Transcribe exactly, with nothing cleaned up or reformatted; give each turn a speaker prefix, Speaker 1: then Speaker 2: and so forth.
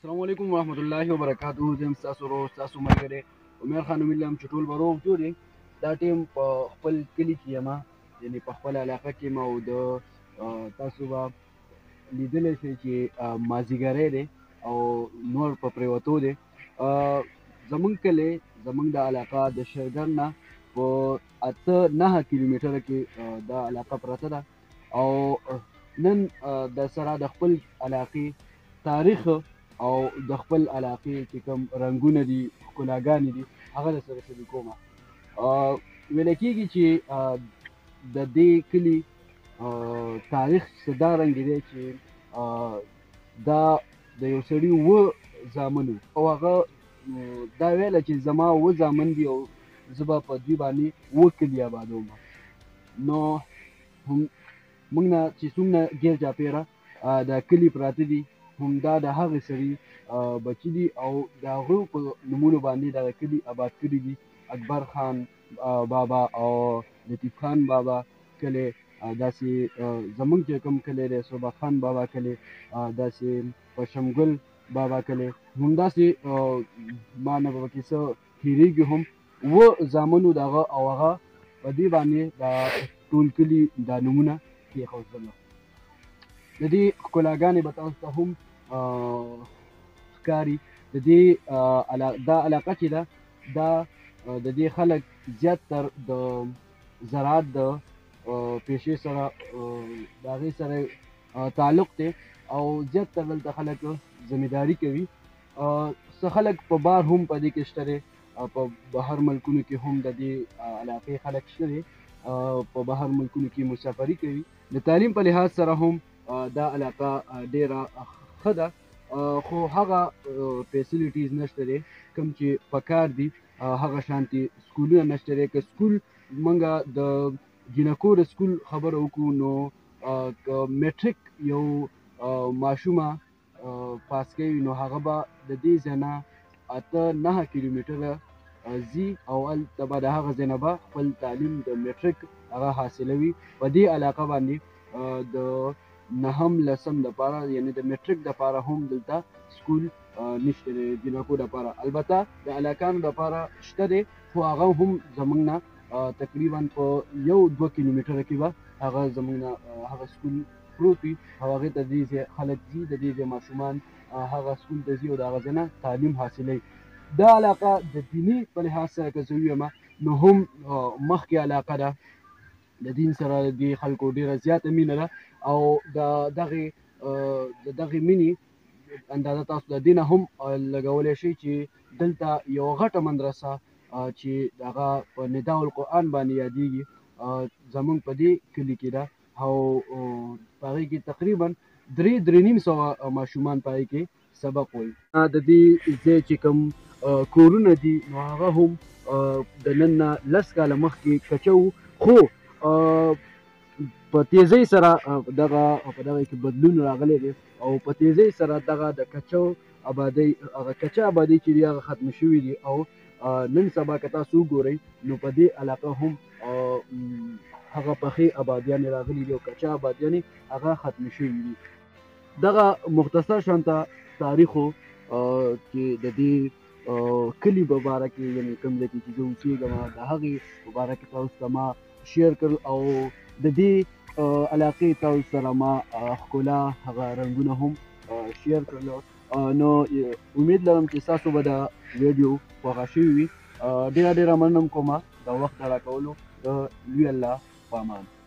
Speaker 1: السلام علیکم ورحمۃ اللہ وبرکاتہ. زم تاسو ورو تاسو ملګری عمر خان ملم چې ټول به روغ جوړ یې. دا ټیم په خپل کلي کې یم، یعنې په خپله علاقه کې یم او د تاسو به لیدلی شئ چې مازدیګری دی او نور په پرېوتو دی. زمونږ کلی زمونږ د علاقه د شرګن نه په اته نهه کیلومیټره کې دا علاقه پرته ده او نن د سره د خپل علاقې تاریخ او د خپل علاقې چې کوم رنګونه دي، ښکلاګانې دي، هغه در سره شریکوم. ویلی کېږي چې د دې کلي تاریخ څه دا رنګې دی چې دا د یو سړي اووه زامن وو او هغه دا ویله چې زما اووه زامن دي او زه به په دوی باندې اووه کلي آبادوم. نو موږ نه چې څومره ګیر چاپېره دا کلي پراته دي، همدا د هغې سړي بچي دي او د هغوی په نومونو باندې دغه کلي آباد کړي دي. اکبر خان بابا او لطیف خان بابا کلی، داسې زمونږ چې کوم کلی دی صبح خان بابا کلی، داسې پشمګل بابا کلی، همداسې ما نه به پکې څه هېرېږي هم. اووه زامنو د هغه او هغه په دې باندې دا ټول کلي دا نومونه کېښودل. د دې ښکلاګانې به تاسو ته هم ښکاري. د دې دا علاقه چې ده دا د دې خلک زیاتتر د زراعت د پیشې سره د هغې سره تعلق دی او زیاتتر دلته خلک زمینداري کوي. څه خلک په بار هم په دې کې شته دی، په بهر ملکونو کې هم د دې علاقې خلک شته دی، په بهر ملکونو کې مسافري کوي. د تعلیم په لحاظ سره هم دا علاقه ډیره ښه ده، خو هغه فیسیلیټیز نشته دی کوم چې پکار دي. هغه شانتي سکولونه نشته دی. که سکول موږ د جنکو د سکول خبره وکړو نو که میټریک یو ماشومه پاس کوي نو هغه به د دې ځای نه اته نهه کیلومیټره ځي او هلته به د هغه ځای نه به خپل تعلیم د میټریک هغه حاصلوي. په دې علاقه باندې د نهم لسم دپاره یعنې د میټریک دپاره هم دلته سکول نشته دی جنکو دپاره. البته د هلکانو دپاره شته دی خو هغه هم زموږ نه تقریبا په یو دوه کیلومیټره کې به هغه زموږ نه هغه سکول پروت وي او هغې ته د دې ځای خلک ځي، د دې ځای ماشومان هغه سکول ته ځي او د هغه ځای نه تعلیم حاصلوي. دا علاقه د دیني په لحاظ سره که زه ووایم نو هم مخکې علاقه ده، د دین سره د دې خلکو ډېره زیاته مینه ده او د دغې د دغې مینې اندازه تاسو د دې نه هم لګولی شئ چې دلته یوه غټه مدرسه چې هغه په نداء القرآن باندې یادېږي زموږ په دې کلي کې ده او په هغې کې تقریبا درې درې نیم سوه ماشومان په هغې کې سبق وایي. د دې ځای چې کوم کورونه دي نو هغه هم د نن نه لس کاله مخکې کچه وو، خو په تیزۍ سره دغه په دغه کې بدلون راغلی دی او په تیزۍ سره دغه د کچو آبادۍ هغه کچه آبادۍ چې دي هغه ختمه شوي دي او نن سبا که تاسو وګورئ نو په دې علاقه هم هغه پخې آبادیانې راغلي دي او کچه آبادیانې هغه ختمې شوي دي. دغه مختصر شانته تاریخ و چې د دې کلي په باره کې یعنې کوم ځای کې چې زه اوسېږم د هغې په باره کې تاسو ته ما شیر کړل او د دې علاقې تاسو سره ما ښکلا هغه رنګونه هم شیر کړل. نو امید لرم چې ستاسو به دا ویډیو خوښه شوي وي. ډېره ډېره مننه کوم د وخت د راکولو. د لوی الله په امان.